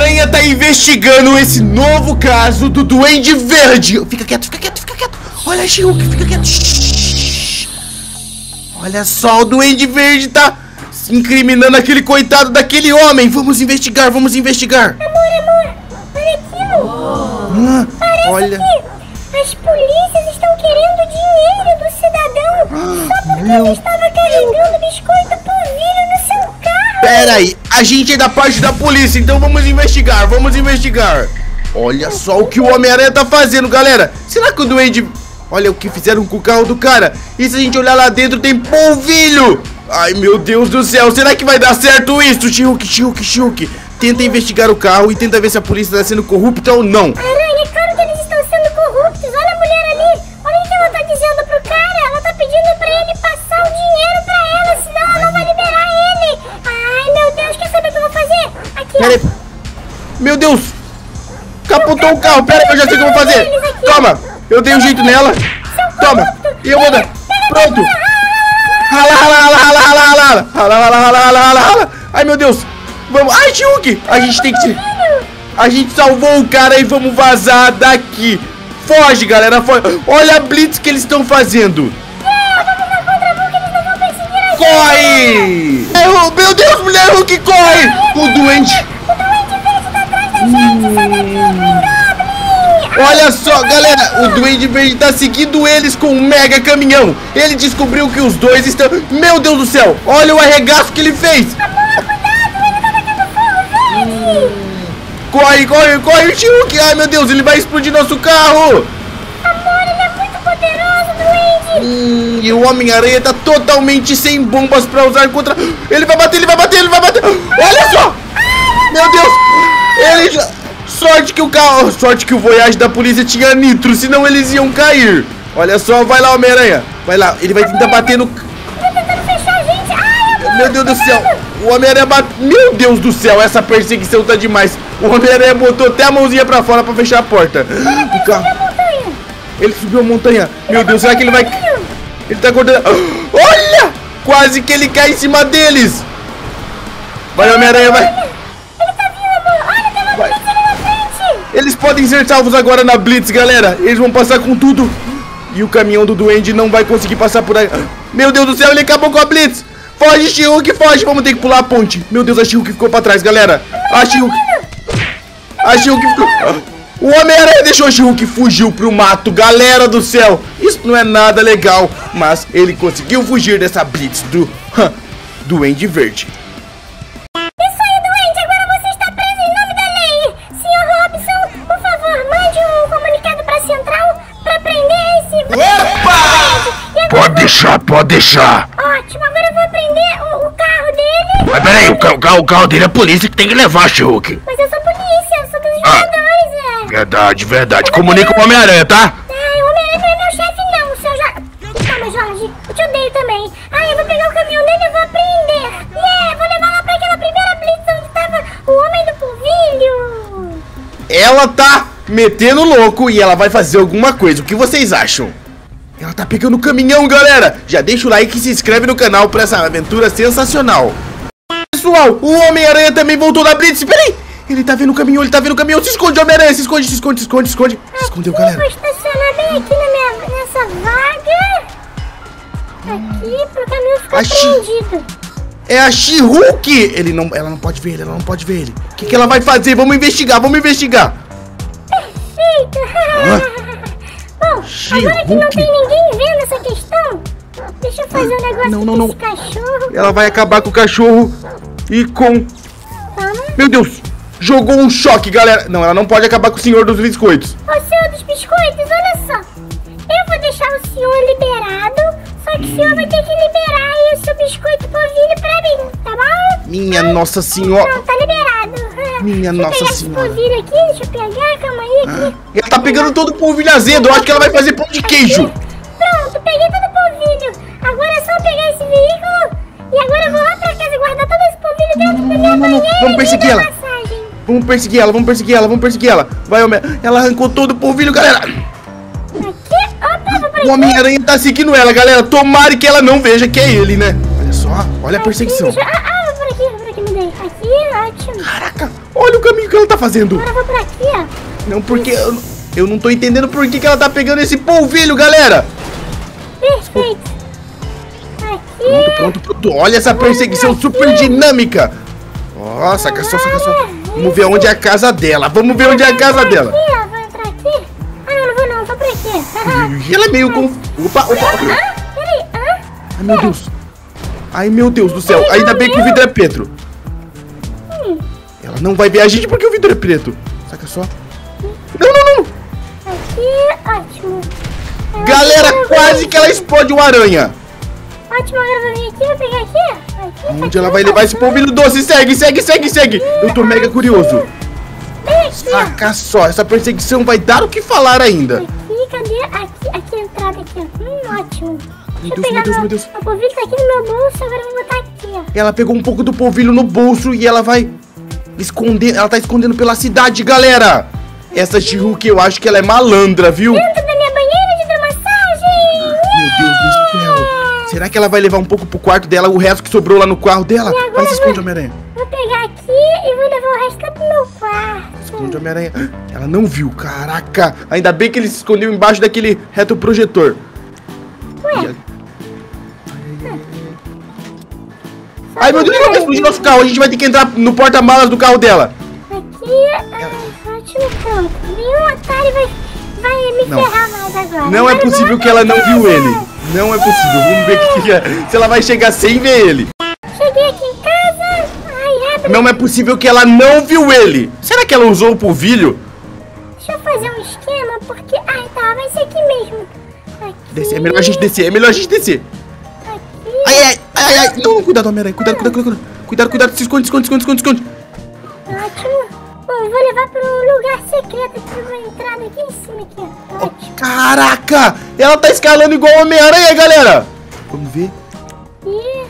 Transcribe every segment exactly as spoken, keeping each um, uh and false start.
Homem-Aranha tá investigando esse novo caso do Duende Verde. Fica quieto, fica quieto, fica quieto. Olha, She-Hulk, fica quieto. Shhh. Olha só, o Duende Verde tá se incriminando aquele coitado daquele homem. Vamos investigar, vamos investigar. Amor, amor, olha aquilo. Ah, Parece olha. que as polícias estão querendo dinheiro do cidadão só porque meu... ele estava carregando biscoito polvilho no seu carro. Pera aí, a gente é da parte da polícia, então vamos investigar, vamos investigar. Olha só o que o Homem-Aranha tá fazendo, galera. Será que o Duende... Olha o que fizeram com o carro do cara. E se a gente olhar lá dentro, tem polvilho. Ai, meu Deus do céu. Será que vai dar certo isso? She-Hulk, She-Hulk, She-Hulk. Tenta investigar o carro e tenta ver se a polícia tá sendo corrupta ou não. Aranha, é claro que eles estão sendo corruptos. Olha a mulher ali. Olha o que ela tá dizendo pro cara. Ela tá pedindo pra ele passar o dinheiro pra ela, senão ela não vai liberar ele. Ai, meu Deus, quer saber o que eu vou fazer? Aqui, Pera aí. Meu Deus. Capotou o carro. Pera aí, eu já sei o que eu vou fazer. Toma. Eu dei um jeito nela. Toma. E eu vou dar. Pronto. Rala, rala, rala, rala, rala, rala. Rala, rala, rala, rala, rala, rala. Ai, meu Deus. Vamos. Ai, She-Hulk. A gente tem que... A gente salvou o cara e vamos vazar daqui. Foge, galera. Foge. Olha a blitz que eles estão fazendo. Corre. Meu Deus, mulher Hulk, corre. O Duende... Olha só, galera, o Duende Verde tá seguindo eles com um mega caminhão. Ele descobriu que os dois estão... Meu Deus do céu, olha o arregaço que ele fez. Amor, cuidado, ele tá tacando fogo verde. Corre, corre, corre, She-Hulk. Ai, meu Deus, ele vai explodir nosso carro. Amor, ele é muito poderoso, Duende. Hum, e o Homem-Aranha tá totalmente sem bombas pra usar contra... Ele vai bater, ele vai bater, ele vai bater. Olha só. Meu Deus, ele já... Sorte que o carro, sorte que o Voyage da polícia tinha nitro, senão eles iam cair. Olha só, vai lá, Homem-Aranha. Vai lá, ele vai tentar bater no... Tá tentando fechar a gente. Ai, Meu Deus do céu, o Homem-Aranha bate... Meu Deus do céu, essa perseguição tá demais. O Homem-Aranha botou até a mãozinha pra fora pra fechar a porta. O carro... Ele subiu a montanha. Meu Deus, será que ele vai... Ele tá cortando... Olha! Quase que ele cai em cima deles. Vai, Homem-Aranha, vai. Ele tá vindo, amor. Olha, tem uma blitz ali na frente. Eles podem ser salvos agora na blitz, galera. Eles vão passar com tudo. E o caminhão do Duende não vai conseguir passar por aí. Meu Deus do céu, ele acabou com a blitz. Foge, She-Hulk, foge. Vamos ter que pular a ponte. Meu Deus, a She-Hulk ficou pra trás, galera. A She-Hulk... A She-Hulk ficou... O Homem-Aranha deixou a She-Hulk, fugiu pro mato. Galera do céu, isso não é nada legal. Mas ele conseguiu fugir dessa blitz do... Duende Verde. Isso aí, Duende. Agora você está preso em nome da lei. senhor Robson, por favor, mande um comunicado pra Central pra prender esse... Opa! Pode deixar, pode deixar. Ótimo, agora eu vou prender o, o carro dele. Mas peraí, o carro, o carro dele é a polícia que tem que levar, She-Hulk. Mas eu sou polícia, eu sou dos jogadores, é. Verdade, verdade. Comunica com o Homem-Aranha, tá? Ai, o Homem-Aranha não é meu chefe, não, o seu Jorge. Calma, Jorge, eu te odeio também. Ai, eu vou pegar o caminhão dele e vou prender. Yeah, vou levar lá pra aquela primeira blitz onde tava o Homem do Polvilho. Ela tá metendo louco e ela vai fazer alguma coisa. O que vocês acham? Ela tá pegando o caminhão, galera. Já deixa o like e se inscreve no canal pra essa aventura sensacional. Pessoal, o Homem-Aranha também voltou da blitz. Peraí, ele tá vendo o caminhão, ele tá vendo o caminhão. Se esconde, Homem-Aranha, se esconde, se esconde, se esconde, se esconde. Se escondeu, galera. Eu vou estacionar bem aqui na minha, nessa vaga. Aqui, pro caminhão ficar escondido. É a She-Hulk. Ele não, ela não pode ver ele, ela não pode ver ele. O que, que ela vai fazer? Vamos investigar, vamos investigar. Perfeito. Bom, agora que não tem ninguém vendo essa questão, deixa eu fazer um negócio não, não, com não. esse cachorro. Ela vai acabar com o cachorro e com... Toma. Meu Deus, jogou um choque, galera. Não, ela não pode acabar com o senhor dos biscoitos. Ô, senhor dos biscoitos, olha só. Eu vou deixar o senhor liberado, só que o senhor vai ter que liberar aí o seu biscoito polvilho pra mim, tá bom? Minha nossa senhora. Não, tá liberado. Minha deixa nossa eu pegar senhora. esse polvilho aqui, deixa eu pegar, calma aí. Aqui. Ela tá pegando todo o polvilho azedo. Eu acho que ela vai fazer pão de queijo. Pronto, peguei todo o polvilho. Agora é só pegar esse veículo e agora eu vou lá pra casa e guardar todo esse polvilho dentro da minha banheira. Vamos perseguir ela. Passagem. Vamos perseguir ela, vamos perseguir ela, vamos perseguir ela. Vai, Homem. Ela arrancou todo o polvilho, galera. Aqui, opa, vou pra O Homem-Aranha tá seguindo ela, galera. Tomara que ela não veja que é ele, né? Olha só, olha a perseguição. Aqui, deixa... Ah, ah, vou por aqui, vou por aqui, me dei. Aqui, ótimo. Caraca, Olha o caminho que ela tá fazendo. Agora eu vou por aqui, ó. Não, porque eu, eu não tô entendendo por que, que ela tá pegando esse polvilho, galera. Perfeito. Aqui. Pronto, pronto, pronto. Olha essa perseguição super dinâmica. Ó, saca só, saca só. Vamos ver onde é a casa dela. Vamos ver onde é a casa dela. Aqui, ó. Vou entrar aqui. Ah, não, não vou não. Vou por aqui. E ela é meio com... Opa, opa. Ah, peraí. Ah, Ai, meu Deus. Ai, meu Deus do céu. Ainda bem que o vidro é preto. hum. Ela não vai ver a gente porque o vidro é preto. Saca só. Não, não, não. Aqui, ótimo. Galera, quase que ela explode o aranha. Ótimo, agora eu vou vir aqui, vou pegar aqui. aqui Onde ela vai levar esse polvilho doce? Segue, segue, segue, segue. Eu tô mega curioso. Bem aqui, ó. Saca só, essa perseguição vai dar o que falar ainda. Aqui, cadê? Aqui, aqui a entrada aqui, ó. Hum, ótimo. Meu Deixa eu Deus, pegar meu Deus, meu Deus. O polvilho tá aqui no meu bolso, agora eu vou botar aqui, ó. Ela pegou um pouco do polvilho no bolso e ela vai esconder. Ela tá escondendo pela cidade, galera. Essa She-Hulk, eu acho que ela é malandra, viu? Dentro da minha banheira de hidromassagem! Meu Deus do céu. Será que ela vai levar um pouco pro quarto dela, o resto que sobrou lá no carro dela? E agora Vai, se eu esconde, vou- Homem-Aranha. Vou pegar aqui e vou levar o resto lá pro meu quarto. Esconde, Homem-Aranha. Ela não viu, caraca. Ainda bem que ele se escondeu embaixo daquele retroprojetor. Ué? Ai, meu Deus, vai explodir nosso carro. A gente vai ter que entrar no porta-malas do carro dela. Aqui, ah, ótimo, pronto. Nenhum otário vai, vai me Não. ferrar mais agora. Não é Agora eu possível vou que ela não pra viu casa. ele. Não é possível. Vamos ver que que é. Se ela vai chegar sem ver ele. Cheguei aqui em casa. Ai, abre. Não é possível que ela não viu ele. Será que ela usou o polvilho? Deixa eu fazer um esquema, porque... Ai, tá, vai ser aqui mesmo. Aqui. Descer, é melhor a gente descer. É melhor a gente descer. Aqui. Ai, ai, ai, ai. Não, cuidado, Homem-Aranha. Cuidado, cuidado, cuidado. Cuidado, cuidado. Se esconde, esconde, esconde, esconde, esconde. Ótimo. Bom, eu vou levar para um lugar secreto aqui, uma entrada aqui em cima aqui, ó. Ótimo. Caraca! Ela tá escalando igual o Homem-Aranha, galera. Vamos ver. E...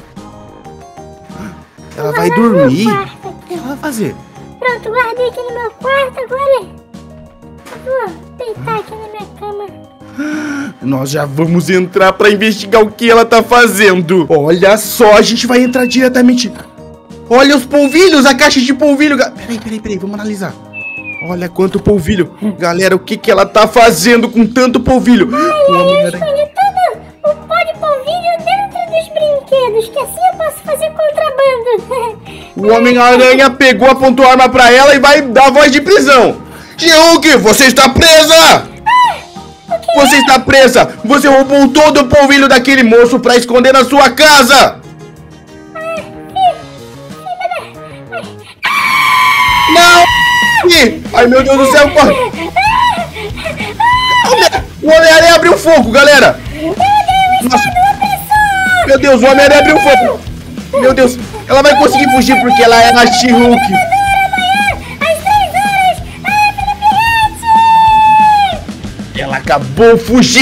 Ela vou vai guardar no meu dormir. quarto O aqui. que ela vai fazer? Pronto, guardei aqui no meu quarto, agora... eu vou deitar aqui na minha cama. Nós já vamos entrar pra investigar o que ela tá fazendo. Olha só, a gente vai entrar diretamente. Olha os polvilhos, a caixa de polvilho. ga- Peraí, peraí, peraí, vamos analisar. Olha quanto polvilho. Galera, o que que ela tá fazendo com tanto polvilho? O Eu Homem-Aranha- escondi todo o pó de polvilho dentro dos brinquedos, que assim eu posso fazer contrabando. O Homem-Aranha pegou, apontou a arma pra ela e vai dar voz de prisão. She-Hulk, você está presa! Você está presa! Você roubou todo o polvilho daquele moço pra esconder na sua casa! Não! Ih, ai, meu Deus do céu, corre! O Homem-Aranha abriu fogo, galera! Nossa. Meu Deus, o Homem-Aranha abriu fogo! Meu Deus, ela vai conseguir fugir porque ela é a She-Hulk! Às três horas! Ai, Felipe Rete! Ela acabou fugindo!